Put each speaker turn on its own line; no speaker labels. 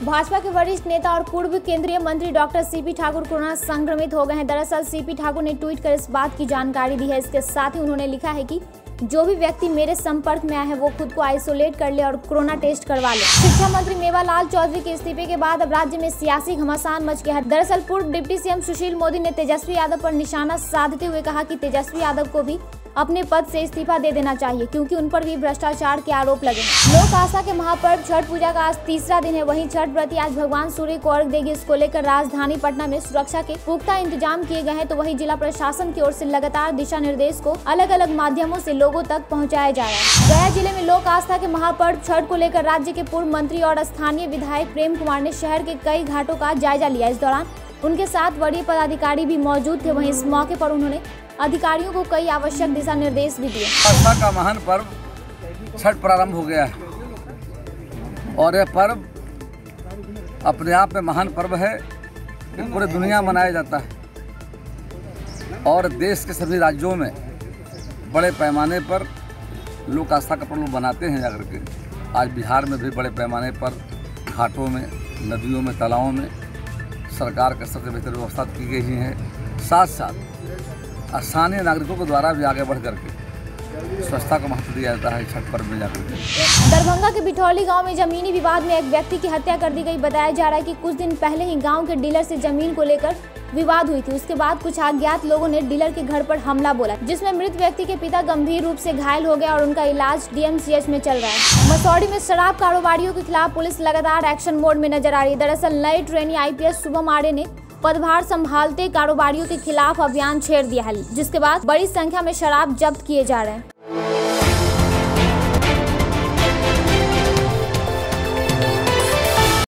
भाजपा के वरिष्ठ नेता और पूर्व केंद्रीय मंत्री डॉक्टर सीपी ठाकुर कोरोना संक्रमित हो गए हैं। दरअसल सीपी ठाकुर ने ट्वीट कर इस बात की जानकारी दी है। इसके साथ ही उन्होंने लिखा है कि जो भी व्यक्ति मेरे संपर्क में आए हैं वो खुद को आइसोलेट कर ले और कोरोना टेस्ट करवा ले। शिक्षा मंत्री मेवालाल चौधरी के इस्तीफे के बाद अब राज्य में सियासी घमासान मच गया है। दरअसल पूर्व डिप्टी सीएम सुशील मोदी ने तेजस्वी यादव पर निशाना साधते हुए कहा कि तेजस्वी यादव को भी अपने पद से इस्तीफा दे देना चाहिए, क्योंकि उन पर भी भ्रष्टाचार के आरोप लगे हैं। लोक आस्था के महापर्व छठ पूजा का आज तीसरा दिन है। वहीं छठ व्रती आज भगवान सूर्य को अर्घ देंगे। इसको लेकर राजधानी पटना में सुरक्षा के पुख्ता इंतजाम किए गए हैं। तो वहीं जिला प्रशासन की ओर से लगातार दिशा निर्देश को अलग अलग माध्यमों से लोगों तक पहुँचाया जा रहा है। गया जिले में लोक आस्था के महापर्व छठ को लेकर राज्य के पूर्व मंत्री और स्थानीय विधायक प्रेम कुमार ने शहर के कई घाटों का जायजा लिया। इस दौरान उनके साथ वरीय पदाधिकारी भी मौजूद थे। वहीं इस मौके पर उन्होंने अधिकारियों को कई आवश्यक दिशा निर्देश भी दिए।
आस्था का महान पर्व छठ प्रारंभ हो गया है और यह पर्व अपने आप में महान पर्व है। पूरी दुनिया मनाया जाता है और देश के सभी राज्यों में बड़े पैमाने पर लोक आस्था का पर्व बनाते हैं जाकर के। आज बिहार में भी बड़े पैमाने पर घाटों में, नदियों में, तालाबों में सरकार का सबसे बेहतर व्यवस्था की गई है। साथ साथ स्थानीय नागरिकों के द्वारा भी आगे बढ़ करके स्वच्छता को महत्व दिया जाता है छठ पर्व में जाकर के।
दरभंगा के बिठौली गांव में जमीनी विवाद में एक व्यक्ति की हत्या कर दी गई। बताया जा रहा है कि कुछ दिन पहले ही गांव के डीलर से जमीन को लेकर विवाद हुई थी। उसके बाद कुछ अज्ञात लोगों ने डीलर के घर पर हमला बोला, जिसमें मृत व्यक्ति के पिता गंभीर रूप से घायल हो गया और उनका इलाज डीएमसीएच में चल रहा है। मसौढ़ी में शराब कारोबारियों के खिलाफ पुलिस लगातार एक्शन मोड में नजर आ रही है। दरअसल नए ट्रेनी आईपीएस शुभम आर्य ने पदभार संभालते कारोबारियों के खिलाफ अभियान छेड़ दिया है, जिसके बाद बड़ी संख्या में शराब जब्त किए जा रहे हैं।